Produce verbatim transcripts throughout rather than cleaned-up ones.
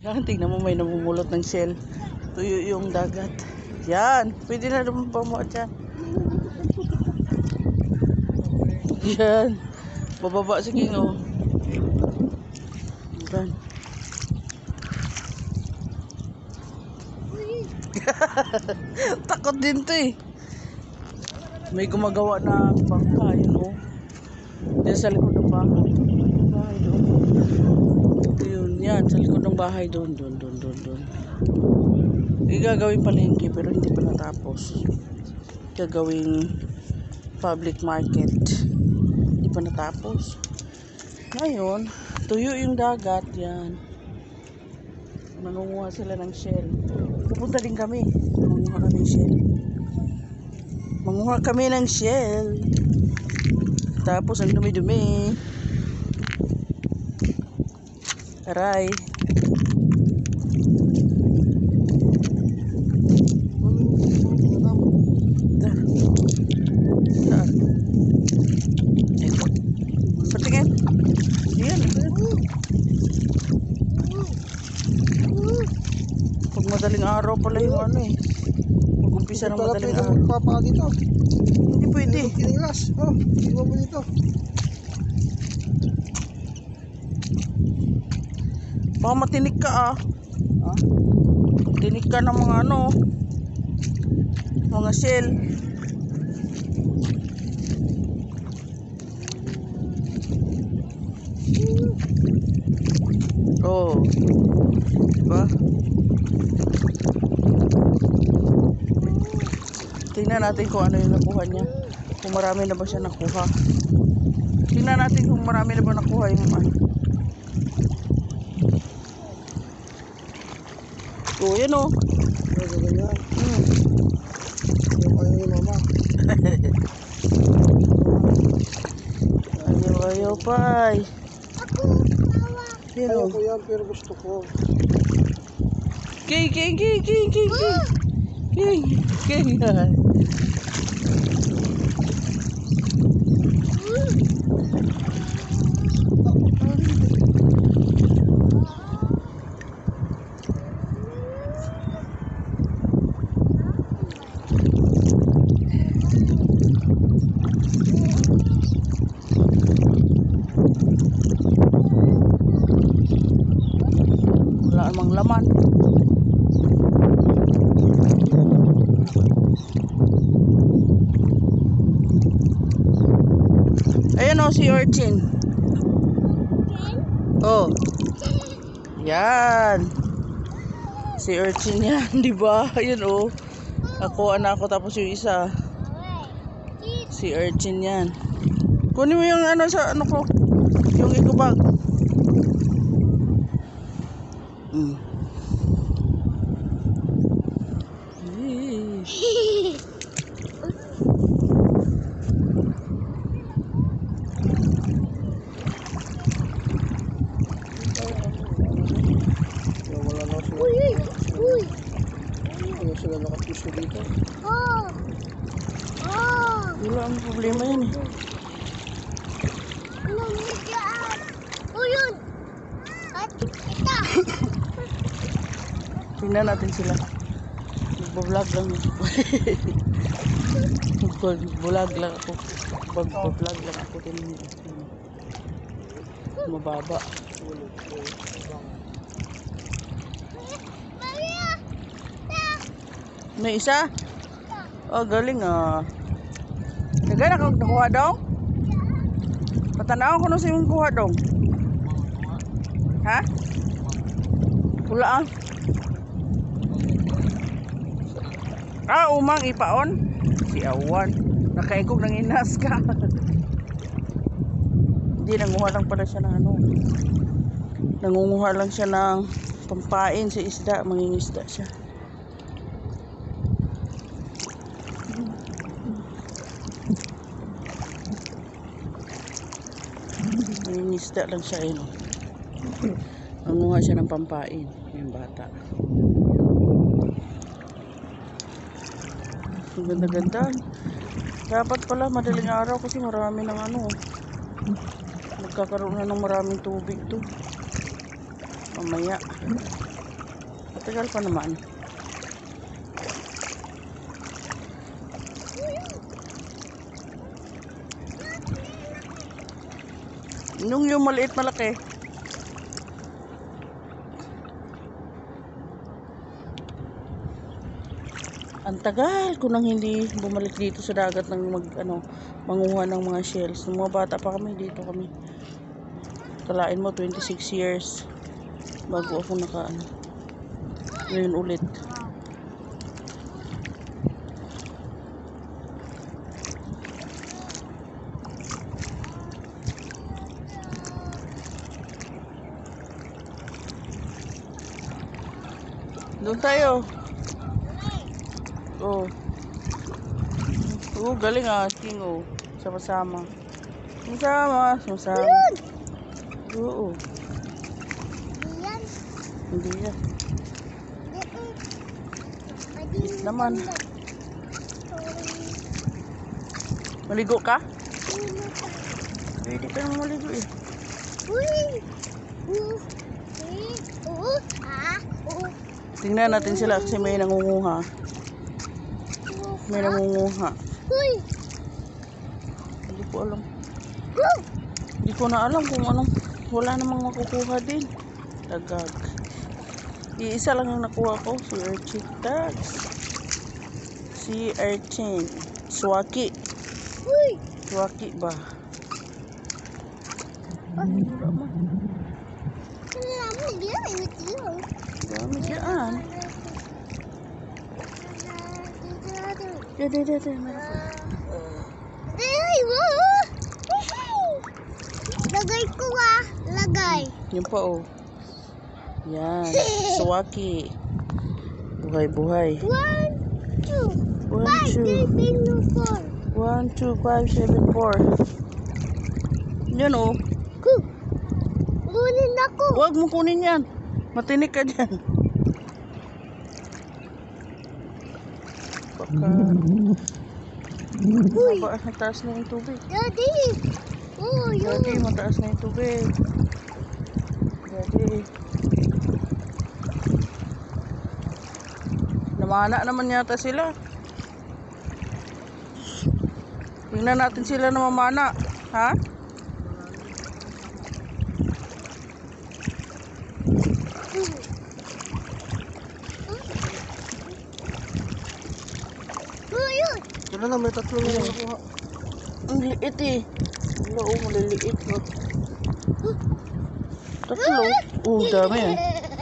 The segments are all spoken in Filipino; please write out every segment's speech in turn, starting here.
Yan, tingnan mo may namumulot ng shell. Tuyo yung dagat. Yan, pwede na naman pamuha dyan. Yan, bababa si King oh. Yan. Takot din to eh. May gumagawa ng bangka yun oh. Diyan sa likod ng bahay. Bahay doon. Yun, yan, sa likod ng bahay doon, doon, doon, doon, doon. Gagawin palengke pero hindi pa natapos. Gagawing public market. Hindi pa natapos. Ngayon, tuyo yung dagat, yan. Mangunguha sila ng shell. Pupunta din kami. Mangunguha kami ng shell. Mangunguha kami ng shell. Tapos ang dumi-dumi. Aray. Patingin. Yan. Pag madaling araw pala yung ano eh. Mag-umpisa ng madaling araw. Magpapa dito. Hindi pwede. Kinilas. Oh, iwan mo dito. Baka matinik ka ah. Ha? Tinik ka ng mga ano. Mga shell. Oh. Diba? Tingnan natin kung ano yung nakuha niya. Kung marami na ba siya nakuha. Tingnan natin kung marami na ba nakuha yung ano. Oh, yan oh. Ganyan. Hmm. Yung kayo ni mama. Ayaw, ayaw, pay. Yan Ayaw oh. ko yan pero gusto ko. King, king, king, king, king, king. King, king. Wala namang laman. Ayan o si urchin. Oh. Yan. Si urchin yan, di ba? Ayun oh. Ako anak ko tapos yung isa. Si urchin yan. Kunin mo yung ano sa ano ko. Yung eco bag. Mm. Wala na sila. Uy! Uy! Wala sila nakapiso dito. Oh! Oh! Wala ang problema yan eh. Ano nandiyan? Oh, yun! At ita! Tingnan natin sila. Magbablog lang. Magbablog lang ako. Magbablog lang ako. Tingnan. Mababa. Maria! May isa? Oh, galing ah. Nagana ka nakuha daw? Patanaw ko na sa imong kuha daw. Ha? Wala ah. Ah, umang ipaon. Si Awan. Nakaikog ng inas ka. Hindi, nanguha lang pala siya ng ano. Nangunguha lang siya ng pampain sa isda. Mangingisda siya. Mangingisda lang siya eh. No? Nangunguha siya ng pampain. Yung bata. Ang ganda-ganda. Dapat pala madaling araw kasi marami ng ano. Magkakaroon na ng maraming tubig to. Mamaya. Matagal pa naman. Nung yung maliit malaki. Ang tagal ko nang hindi bumalik dito sa dagat ng mag ano, manguha ng mga shells. Nung mga bata pa kami dito kami. Kalain mo twenty-six years bago ako naka ano. Ngayon ulit. Doon tayo. Oh. Oh, galing ah, King oh. Sama-sama. Sama-sama, sama-sama. Oo. Yan. Hindi yan. Pwede Naman. Maligo ka? Pwede ka nang maligo eh. Uy! Uh! Eh! Uh! Ah! Uh! Tingnan natin sila kasi may nangunguha. May nangunguha. Uy! Hindi ko alam. Uh! Hindi ko na alam kung anong. Wala namang makukuha din. Dagag. Iisa lang yung nakuha ko. Si Urchin. Tags. Si Urchin. Swaki. Uy! Swaki ba? Ah, Wala man. Kailangan mo dia ingat dia. Dami dyan. Ya, ya, ya, ya. Meron pa. Ay, wow! Lagay ko ah. Lagay. Yan pa oh. Yan. Swaki. Buhay-buhay. One, two, One, five, two. three, two, four. One, two, five, seven, four. Yan oh. Go. Kunin ako. Huwag mo kunin yan. Matinik ka dyan. Baka. Uy. Baka mataas na yung tubig. Daddy. Oh, Daddy, yun. mataas na yung tubig. Daddy. Namana naman yata sila. Tingnan natin sila na mamana. Ha? Oh, yun. Tara na, may tatlo na yung nakuha. Ang liit eh. Wala oh, maliliit. Oh. Tatlo. Oh, dami eh.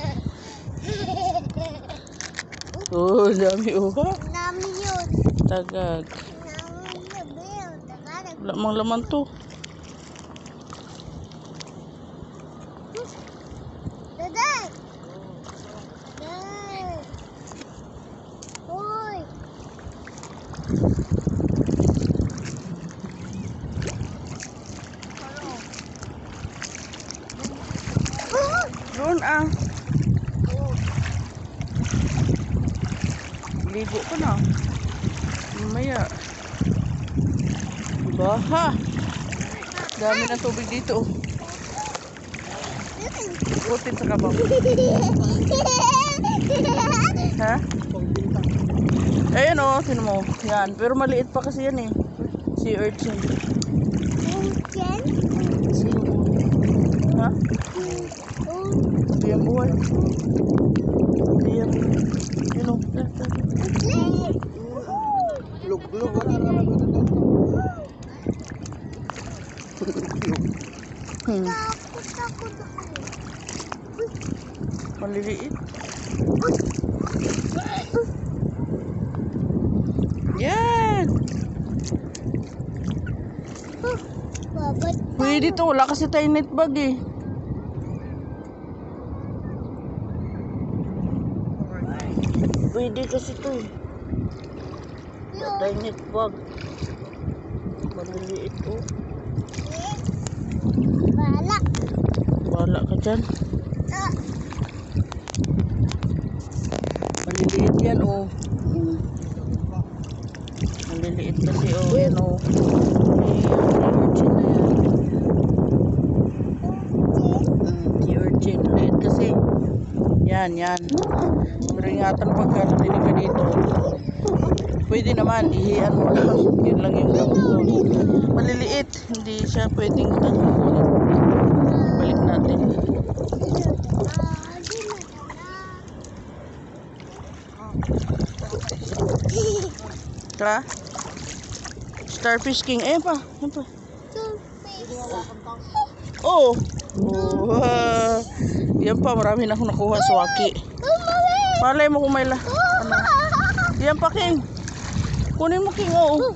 Oh, dami oh. Ha? Nami yun. Tagag. Nami yun. Bel. Tagalog. Wala mang laman to. Daday. Daday. Hoy. Oh. Doon ah. Ligo ko na. Mamaya. Baha. Dami ng tubig dito. Ikutin sa kabaw. Ha? Ayan o, oh, sino mo? Yan. Pero maliit pa kasi yan eh. Si Urchin. Ken? Si Ha? Oh. Hindi yan buhay. Hindi yan. Yun o. Lug-lug. Hmm. Takot ako doon. Maliliit. Yan. Babat. Pwede to. Wala kasi tayo net bag eh. Pwede kasi to eh. Wala tayo net bag. Maliliit oh. Bala. Wala ka dyan. Ah. Maliliit yan oh. Hmm. Maliliit kasi oh. Yan oh. May urchin na yan. Hmm, si urchin. Maliit kasi. Yan, yan. Pero ingatan pagka natinig ka dito. Pwede naman, ihian mo lang. Yun lang yung gamot doon. Maliliit, hindi siya pwedeng tanggapin. Balik natin. Tara. Starfish King. Ayan pa. Ayan pa. Oo. Oh. Oh. Yan pa, marami na akong nakuha sa waki. Malay mo kung may la. Ano? Yan pa, King. Kunin mo, King. Oo.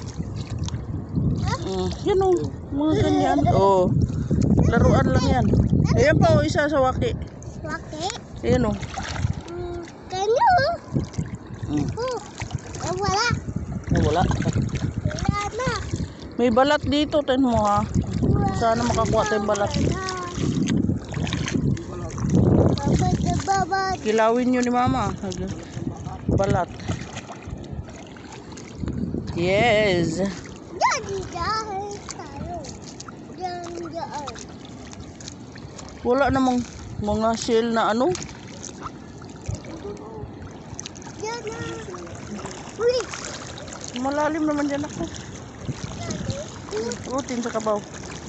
Mm, yan o. Mga ganyan. Oo. Laruan lang yan. Ayan pa o, isa sa waki. Waki? Ayan o. Hmm, kanyo. Mm. Oh, oh, wala. Oh, wala. Wala na. May balat dito. Ten mo ha. Sana makakuha tayong balat. Babad na babad. Kilawin nyo ni Mama. Balat. Yes. Diyan, diyan tayo. Diyan, diyan. Wala namang mga shell na ano. Diyan na. Uy! Malalim naman dyan ako. Rutin sa kabaw.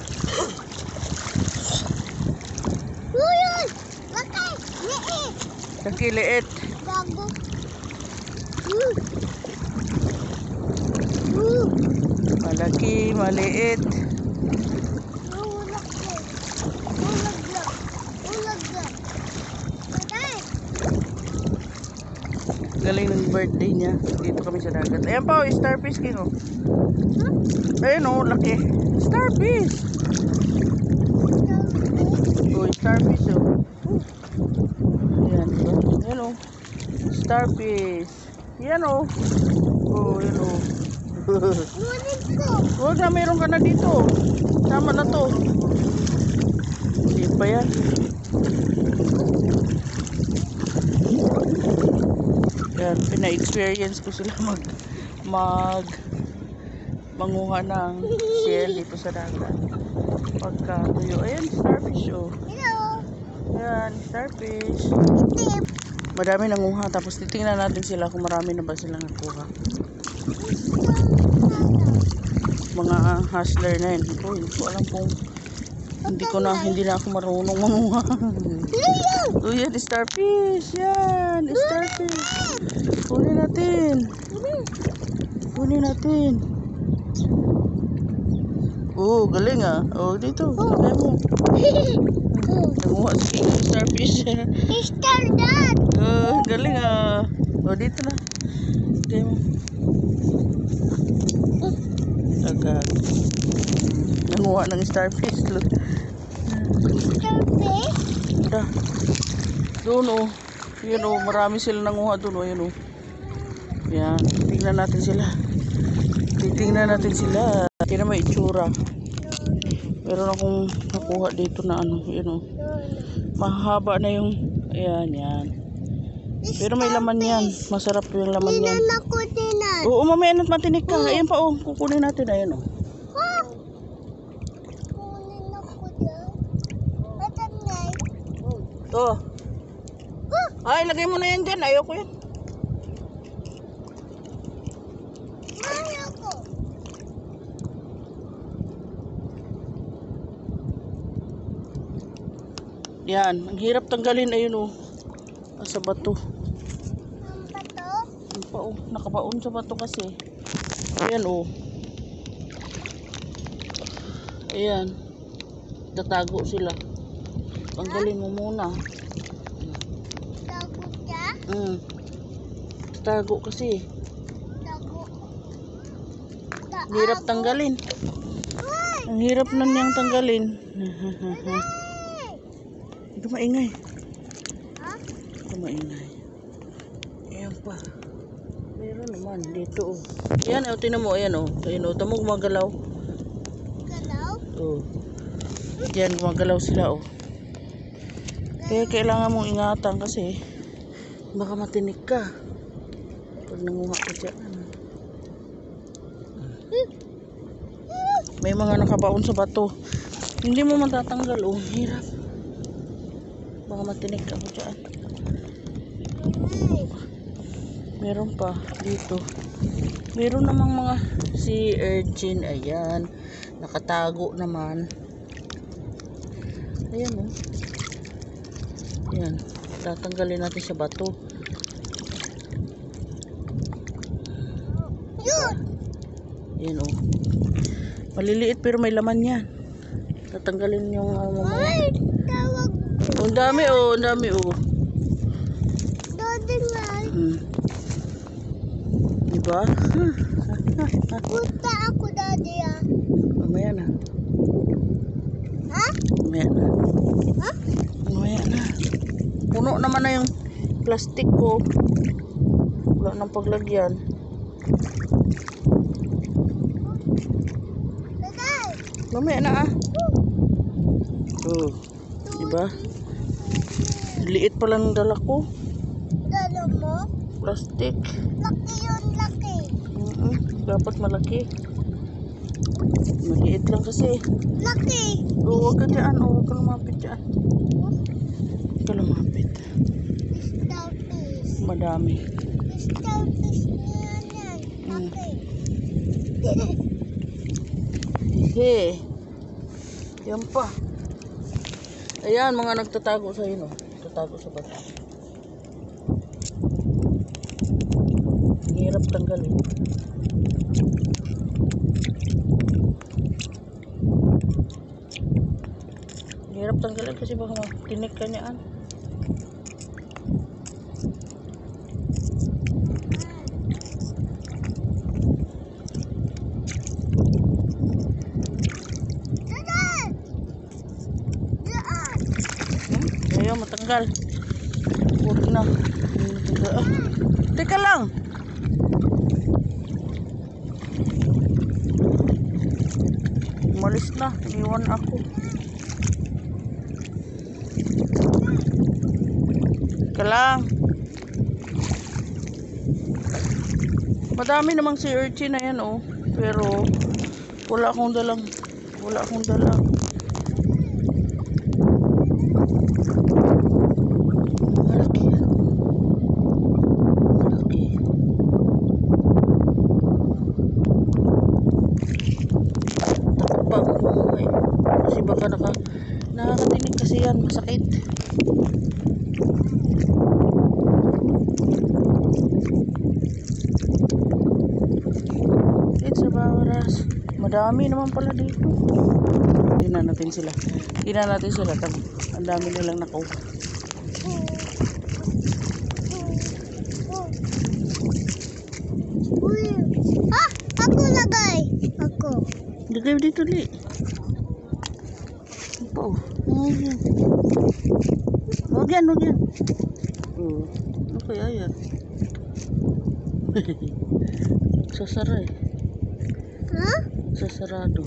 Uy, uy! Laki! Liit! Nakiliit. Gago. Uh. Uh. Malaki, maliit. Ulag lang. Ulag lang. Ulag lang. Patay! Galing ng birthday niya. Dito kami sa dagat. Ayan pa, oh, starfish king oh. Ayan oh, laki. Starfish. Oh, starfish oh. Ayan, diba? Ayan oh. Starfish. Ayan oh. Oh, ayan oh. Kunin ko. Huwag na, meron ka na dito. Tama na to. Hindi pa yan. Yan, pina-experience ko sila mag mag manguha ng shell dito sa dagat. Pagka tuyo. Ayan, starfish oh. Hello. Ayan, starfish. Tip. Madami nanguha. Tapos titingnan natin sila kung marami na ba silang nakuha. Mga hustler na yun. Oh, hindi ko alam kung hindi ko na, hindi na ako marunong manguha. Oh, yan, starfish. Yan, starfish. Kunin natin. Kunin natin. Oh, galing ah. Oh, dito. Kaya mo. Nanguha si starfish. Mister Dad. Oh, galing ah. Oh, dito na. Kaya mo. Agad. Nanguha ng starfish. Look. Starfish. Da. Doon oh. Yan oh, marami sila nanguha doon oh. Yan oh. Yan, tingnan natin sila. Titingnan natin sila. Hindi na may itsura. Meron akong nakuha dito na ano, yan oh. Mahaba na yung, ayan, yan. Pero may laman yan. Masarap yung laman yan. Tinan ako, tinan. Oo, mamaya na't matinig ka. Ayan pa oh, kukunin natin. Ayan oh. Ha? Kunin ako dyan. Matanay. Oh. Ay, lagay mo na yan dyan. Ayoko yan. Mahal ako. Yan, ang hirap tanggalin. Ayun oh. Sa bato. Ang bato. Ang pa oh, nakabaon sa bato kasi. Ayan oh. Ayan. Tatago sila. Tanggalin mo muna. Tago ka? Mm. Tatago kasi. Tago. Ang hirap tanggalin. Uy! Ang hirap na niyang tanggalin. Hey! Ito maingay. Ha? Ito maingay. Ayan pa. Meron naman dito oh. Ayan oh, tinan mo. Ayan oh. Ayan oh. Tamo gumagalaw. Galaw? Oh. Yan, gumagalaw sila oh. Kaya kailangan mong ingatan kasi baka matinik ka pag nanguha ka dyan. May mga nakabaon sa bato. Hindi mo matatanggal oh. Hirap. Baka matinik ka dyan. Meron pa dito. Meron namang mga sea urchin. Ayan. Nakatago naman. Ayan o. Oh. Ayan. Tatanggalin natin sa bato. Yun! Ayan o. Oh. Maliliit pero may laman yan. Tatanggalin yung uh, mamaya. Ay! Tawag! Oh, ang dami o. Oh, ang dami o. Oh. Daddy nga. Hmm. Diba? Punta ako, Daddy ah. Mamaya na. Ha? Mamaya na. Ha? Mamaya na. Puno naman na yung plastic ko. Wala nang paglagyan. Daddy! Mamaya na ah. Oh. Diba? Liit pa lang dala ko. Dalo mo? Plastic. Laki yun, laki. Mm -mm. Dapat malaki. Maliit lang kasi. Laki! Oh, huwag ka dyan. Oh, huwag ka lumapit dyan. Huwag ka lumapit. Starfish. Madami. Starfish niya yan. Laki. Hehe. Yan pa. Ayan, mga nagtatago sa no. Nagtatago sa bata. Ang hirap tanggalin. Ang hirap tanggalin kasi baka makinig ka niyaan. Ayaw matanggal. Huwag na. Ah, teka lang. Umalis na. Iniwan ako. Teka lang. Madami namang si urchin na yan oh. Pero wala akong dalang. Wala akong dalang. Kasi baka naka, nakakatinig kasi yan, masakit. It's a bawaras. Madami naman pala dito. Tingnan natin sila. Tingnan natin sila. Ang dami nilang nakuha. Uy! Ah! Ako lagay! Ako. Lagay dito li. Oh, ayan. Huwag yan, huwag yan. Oh, ano kaya yan? Sasara eh. Ha? Sasarado.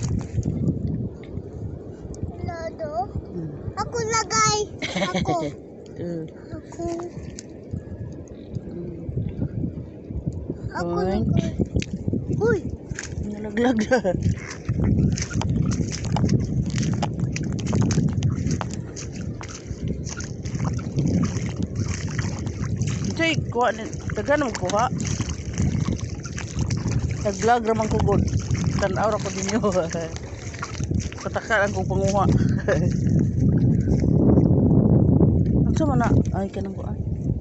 Lado? Hmm. Ako lagay! Ako. uh, Ako. hmm. Ako Oink. lagay. Uy! Nalaglag na. Jay, kuha ni. Taga na magkuha. Nag-vlog naman ko good. Tanaw ra ko dinyo. Kataka lang kong panguha. Ang sama na. Ay, kanang kuha.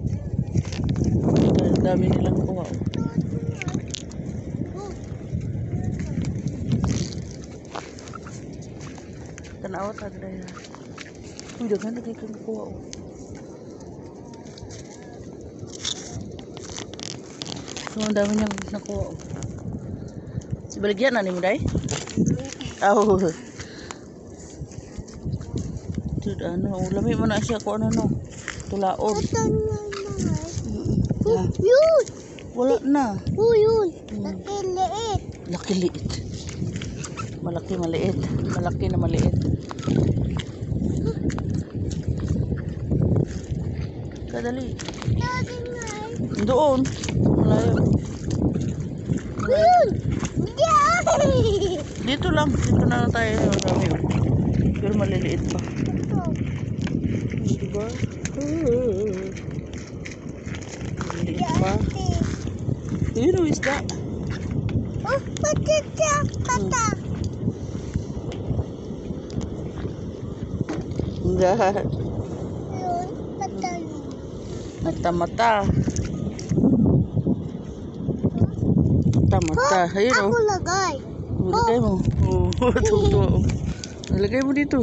Ang dami nilang kuha. Tanaw ta daya. Uy, dagan na kay kang kuha. So, ang dami niyang nakuha. Baligyan na ni mo, day? Oh. Tud, ano, ulami mo na siya kung ano, no? Tulaog. Ito na mga. Ah, Yun! wala na. Oh, yun. Hmm. Laki liit. Laki liit. Malaki maliit. Malaki na maliit. Kadali. Lagi nga. Doon. Malayo. Yun! Yeah! Dito lang. Dito na lang tayo. Marami. Pero maliliit pa. Ito. Diba? Maliliit pa. Yate. Yun o, isda. Oh, patita, pata. Enggak. Yun, pata yun. Mata-mata. Mata-mata. Ayun o. Ako lagay. Oh, lagay mo. Oh, tuwa. Lagay mo dito.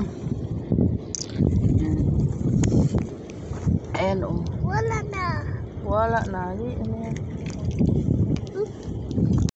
Ayan o. Wala na. Wala na. Di, ano yan?